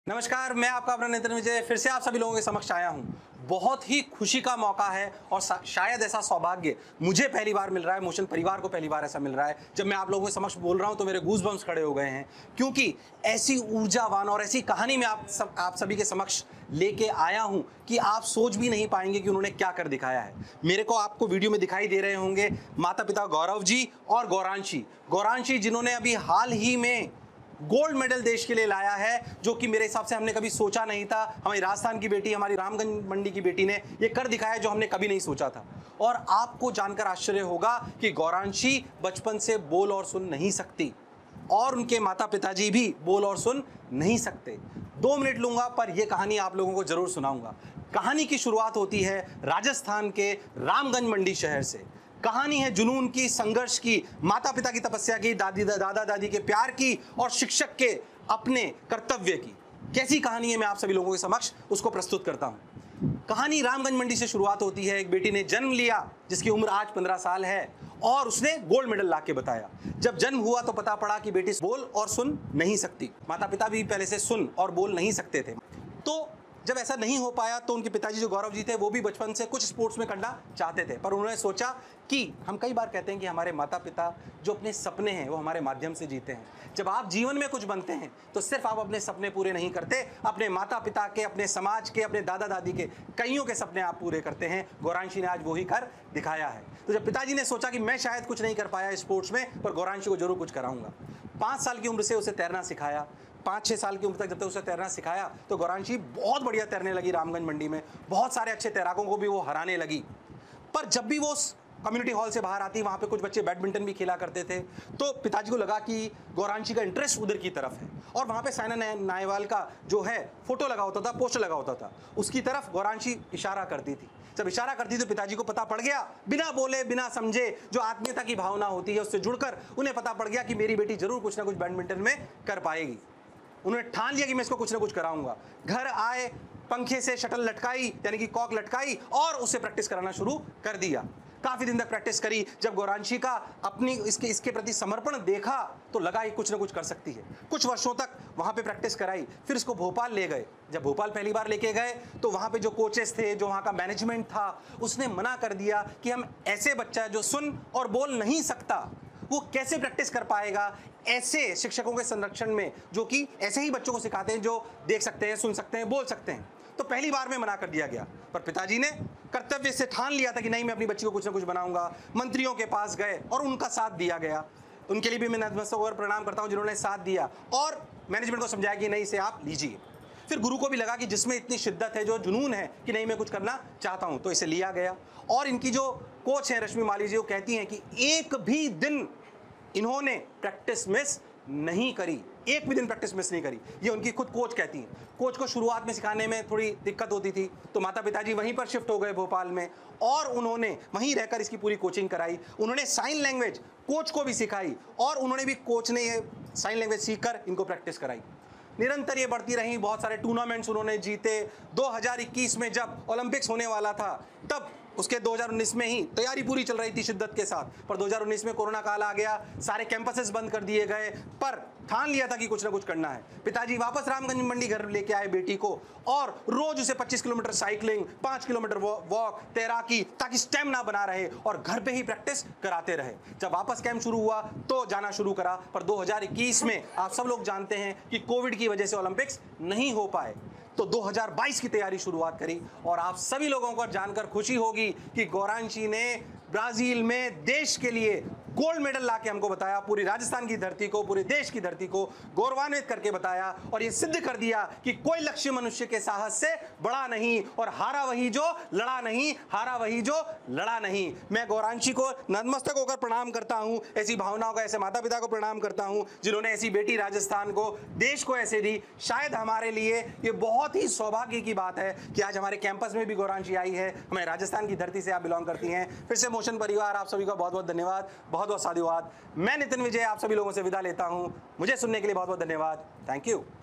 नमस्कार, मैं आपका अपना नितिन विजय फिर से आप सभी लोगों के समक्ष आया हूं। बहुत ही खुशी का मौका है और शायद ऐसा सौभाग्य मुझे पहली बार मिल रहा है, मोशन परिवार को पहली बार ऐसा मिल रहा है। जब मैं आप लोगों के समक्ष बोल रहा हूं तो मेरे गूज़बम्प्स खड़े हो गए हैं, क्योंकि ऐसी ऊर्जावान और ऐसी कहानी मैं आप सभी के समक्ष लेके आया हूं कि आप सोच भी नहीं पाएंगे कि उन्होंने क्या कर दिखाया है। मेरे को आपको वीडियो में दिखाई दे रहे होंगे माता पिता गौरव जी और गौरांशी जिन्होंने अभी हाल ही में गोल्ड मेडल देश के लिए लाया है, जो कि मेरे हिसाब से हमने कभी सोचा नहीं था। हमारी राजस्थान की बेटी, हमारी रामगंज मंडी की बेटी ने ये कर दिखाया जो हमने कभी नहीं सोचा था। और आपको जानकर आश्चर्य होगा कि गौरांशी बचपन से बोल और सुन नहीं सकती और उनके माता पिताजी भी बोल और सुन नहीं सकते। 2 मिनट लूंगा पर यह कहानी आप लोगों को जरूर सुनाऊंगा। कहानी की शुरुआत होती है राजस्थान के रामगंज मंडी शहर से। कहानी है जुनून की, संघर्ष की, माता पिता की तपस्या की, दादा दादी के प्यार की और शिक्षक के अपने कर्तव्य की। कैसी कहानी है, मैं आप सभी लोगों के समक्ष उसको प्रस्तुत करता हूं। कहानी रामगंज मंडी से शुरुआत होती है। एक बेटी ने जन्म लिया जिसकी उम्र आज 15 साल है और उसने गोल्ड मेडल ला के बताया। जब जन्म हुआ तो पता पड़ा कि बेटी बोल और सुन नहीं सकती। माता पिता भी पहले से सुन और बोल नहीं सकते थे। तो जब ऐसा नहीं हो पाया तो उनके पिताजी जो गौरव जी थे वो भी बचपन से कुछ स्पोर्ट्स में करना चाहते थे, पर उन्होंने सोचा कि हम कई बार कहते हैं कि हमारे माता पिता जो अपने सपने हैं वो हमारे माध्यम से जीते हैं। जब आप जीवन में कुछ बनते हैं तो सिर्फ आप अपने सपने पूरे नहीं करते, अपने माता पिता के, अपने समाज के, अपने दादा दादी के, कईयों के सपने आप पूरे करते हैं। गौरांशी ने आज वही कर दिखाया है। तो जब पिताजी ने सोचा कि मैं शायद कुछ नहीं कर पाया स्पोर्ट्स में, पर गौरांशी को जरूर कुछ कराऊंगा। 5 साल की उम्र से उसे तैरना सिखाया। 5-6 साल की उम्र तक जब तक उसे तैरना सिखाया तो गौरांशी बहुत बढ़िया तैरने लगी। रामगंज मंडी में बहुत सारे अच्छे तैराकों को भी वो हराने लगी। पर जब भी वो कम्युनिटी हॉल से बाहर आती, वहाँ पे कुछ बच्चे बैडमिंटन भी खेला करते थे, तो पिताजी को लगा कि गौरांशी का इंटरेस्ट उधर की तरफ है। और वहाँ पे साइना नेहवाल का जो है फोटो लगा होता था, पोस्टर लगा होता था, उसकी तरफ गौरांशी इशारा करती थी। जब इशारा करती तो पिताजी को पता पड़ गया, बिना बोले बिना समझे, जो आत्मीयता की भावना होती है उससे जुड़कर उन्हें पता पड़ गया कि मेरी बेटी जरूर कुछ ना कुछ बैडमिंटन में कर पाएगी। उन्होंने ठान लिया कि मैं इसको कुछ ना कुछ कराऊंगा। घर आए, पंखे से शटल लटकाई यानी कि कॉक लटकाई और उसे प्रैक्टिस कराना शुरू कर दिया। काफी दिन तक प्रैक्टिस करी। जब गौरांशी का अपनी इसके प्रति समर्पण देखा तो लगा ये कुछ ना कुछ कर सकती है। कुछ वर्षों तक वहां पे प्रैक्टिस कराई। फिर इसको भोपाल ले गए। जब भोपाल पहली बार लेके गए तो वहां पे जो कोचेस थे, जो वहां का मैनेजमेंट था, उसने मना कर दिया कि हम ऐसे बच्चा जो सुन और बोल नहीं सकता वो कैसे प्रैक्टिस कर पाएगा ऐसे शिक्षकों के संरक्षण में, जो कि ऐसे ही बच्चों को सिखाते हैं जो देख सकते हैं, सुन सकते हैं, बोल सकते हैं। तो पहली बार में मना कर दिया गया। पर पिताजी ने कर्तव्य से ठान लिया था कि नहीं, मैं अपनी बच्ची को कुछ ना कुछ बनाऊंगा। मंत्रियों के पास गए और उनका साथ दिया गया। उनके लिए भी मैं नतमस्तक होकर प्रणाम करता हूं जिन्होंने साथ दिया और मैनेजमेंट को समझाया कि नहीं, इसे आप लीजिए। फिर गुरु को भी लगा कि जिसमें इतनी शिद्दत है, जो जुनून है कि नहीं मैं कुछ करना चाहता हूं, तो इसे लिया गया। और इनकी जो कोच है रश्मि माली जी, वो कहती हैं कि एक भी दिन इन्होंने प्रैक्टिस मिस नहीं करी, एक भी दिन प्रैक्टिस मिस नहीं करी। ये उनकी खुद कोच कहती हैं। कोच को शुरुआत में सिखाने में थोड़ी दिक्कत होती थी, तो माता पिताजी वहीं पर शिफ्ट हो गए भोपाल में और उन्होंने वहीं रहकर इसकी पूरी कोचिंग कराई। उन्होंने साइन लैंग्वेज कोच को भी सिखाई और उन्होंने भी, कोच ने ये साइन लैंग्वेज सीखकर इनको प्रैक्टिस कराई। निरंतर ये बढ़ती रही। बहुत सारे टूर्नामेंट्स उन्होंने जीते। 2021 में जब ओलंपिक्स होने वाला था, तब उसके 2019 में ही तैयारी पूरी चल रही थी शिद्दत के साथ, पर 2019 में कोरोना काल आ गया, सारे कैंपसेस बंद कर दिए गए। पर ठान लिया था कि कुछ ना कुछ करना है। पिताजी वापस रामगंज मंडी घर लेके आए बेटी को और रोज उसे 25 किलोमीटर साइकिलिंग, 5 किलोमीटर वॉक, तैराकी, ताकि स्टेमिना बना रहे और घर पे ही प्रैक्टिस कराते रहे। जब वापस कैंप शुरू हुआ तो जाना शुरू करा। पर 2021 में आप सब लोग जानते हैं कि कोविड की वजह से ओलंपिक्स नहीं हो पाए, तो 2022 की तैयारी शुरुआत करी। और आप सभी लोगों को जानकर खुशी होगी कि गौरांशी ने ब्राजील में देश के लिए गोल्ड मेडल लाके हमको बताया। पूरी राजस्थान की धरती को, पूरे देश की धरती को गौरवान्वित करके बताया और ये सिद्ध कर दिया कि कोई लक्ष्य मनुष्य के साहस से बड़ा नहीं, और हारा वही जो लड़ा नहीं, हारा वही जो लड़ा नहीं। मैं गौरांशी को नतमस्तक होकर प्रणाम करता हूं, ऐसी भावनाओं का, ऐसे माता पिता को प्रणाम करता हूं जिन्होंने ऐसी बेटी राजस्थान को, देश को ऐसे दी। शायद हमारे लिए ये बहुत ही सौभाग्य की बात है कि आज हमारे कैंपस में भी गौरांशी आई है। हमें राजस्थान की धरती से आप बिलोंग करती हैं। फिर से मोशन परिवार, आप सभी का बहुत बहुत धन्यवाद, बहुत बहुत साधुवाद। मैं नितिन विजय आप सभी लोगों से विदा लेता हूं। मुझे सुनने के लिए बहुत बहुत धन्यवाद। Thank you.